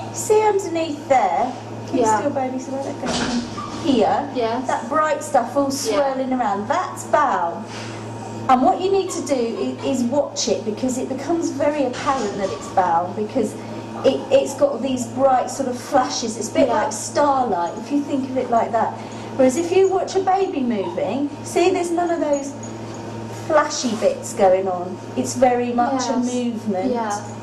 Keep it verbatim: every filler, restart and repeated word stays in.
See underneath there? Can Yeah. you still, baby, so let that go here? Yes. That bright stuff all swirling yeah. around, that's bowel. And what you need to do is, is watch it, because it becomes very apparent that it's bowel, because it, it's got these bright sort of flashes. It's a bit yeah. like starlight, if you think of it like that. Whereas if you watch a baby moving, see there's none of those flashy bits going on. It's very much yes. a movement. Yeah.